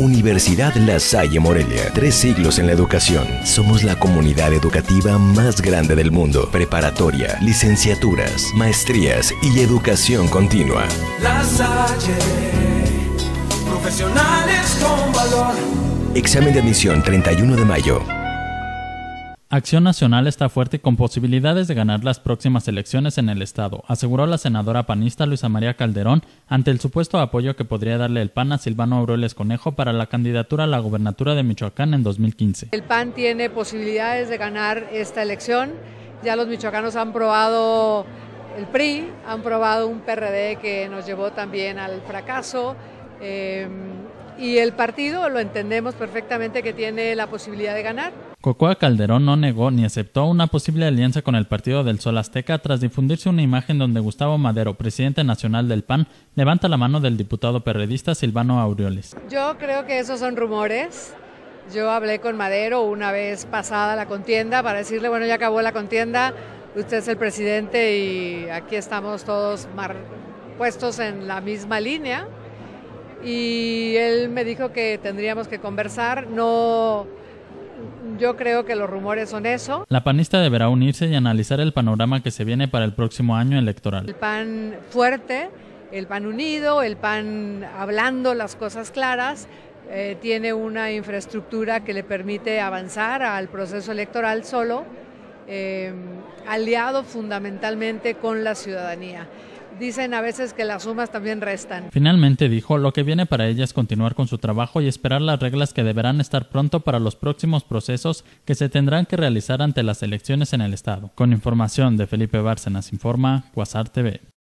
Universidad La Salle Morelia. 3 siglos en la educación. Somos la comunidad educativa más grande del mundo. Preparatoria, licenciaturas, maestrías y educación continua. La Salle, profesionales con valor. Examen de admisión 31 de mayo. Acción Nacional está fuerte y con posibilidades de ganar las próximas elecciones en el estado, aseguró la senadora panista Luisa María Calderón ante el supuesto apoyo que podría darle el PAN a Silvano Aureoles Conejo para la candidatura a la gobernatura de Michoacán en 2015. El PAN tiene posibilidades de ganar esta elección. Ya los michoacanos han probado el PRI, han probado un PRD que nos llevó también al fracaso. Y el partido lo entendemos perfectamente que tiene la posibilidad de ganar. Cocoa Calderón no negó ni aceptó una posible alianza con el Partido del Sol Azteca tras difundirse una imagen donde Gustavo Madero, presidente nacional del PAN, levanta la mano del diputado perredista Silvano Aureoles. Yo creo que esos son rumores. Yo hablé con Madero una vez pasada la contienda para decirle, bueno, ya acabó la contienda, usted es el presidente y aquí estamos todos puestos en la misma línea. Y él me dijo que tendríamos que conversar. No, yo creo que los rumores son eso. La panista deberá unirse y analizar el panorama que se viene para el próximo año electoral. El PAN fuerte, el PAN unido, el PAN hablando las cosas claras, tiene una infraestructura que le permite avanzar al proceso electoral solo, aliado fundamentalmente con la ciudadanía. Dicen a veces que las sumas también restan. Finalmente dijo, lo que viene para ella es continuar con su trabajo y esperar las reglas que deberán estar pronto para los próximos procesos que se tendrán que realizar ante las elecciones en el estado. Con información de Felipe Bárcenas informa Cuasar TV.